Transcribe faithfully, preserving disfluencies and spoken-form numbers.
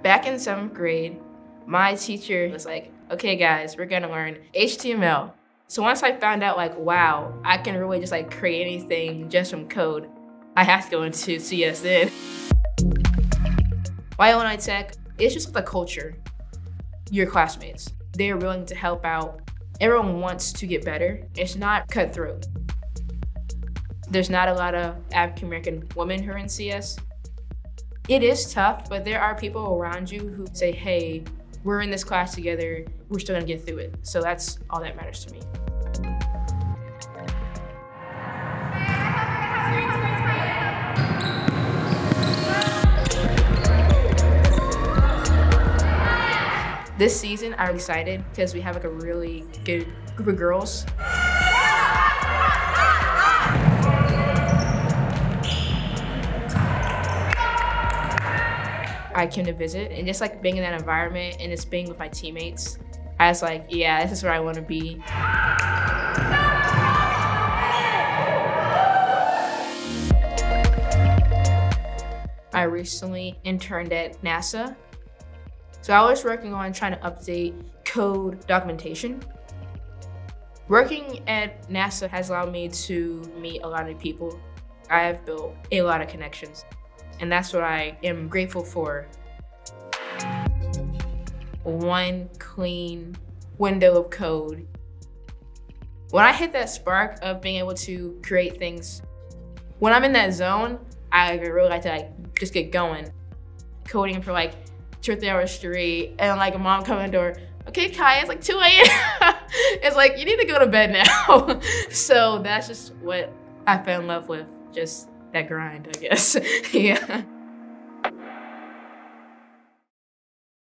Back in seventh grade, my teacher was like, okay guys, we're gonna learn H T M L. So once I found out like, wow, I can really just like create anything just from code, I have to go into C S then. Why Illinois Tech? It's just the culture. Your classmates, they're willing to help out. Everyone wants to get better. It's not cutthroat. There's not a lot of African American women who are in C S. It is tough, but there are people around you who say, hey, we're in this class together, we're still gonna get through it. So that's all that matters to me. This season, I'm excited because we have like a really good group of girls. I came to visit, and just like being in that environment and just being with my teammates, I was like, yeah, this is where I want to be. I recently interned at NASA. So I was working on trying to update code documentation. Working at NASA has allowed me to meet a lot of people. I have built a lot of connections. And that's what I am grateful for. One clean window of code. When I hit that spark of being able to create things, when I'm in that zone, I really like to like just get going. Coding for like two or three hours straight, and like a mom coming to the door, okay, Kai, it's like two A M It's like, you need to go to bed now. So that's just what I fell in love with, just that grind, I guess. Yeah.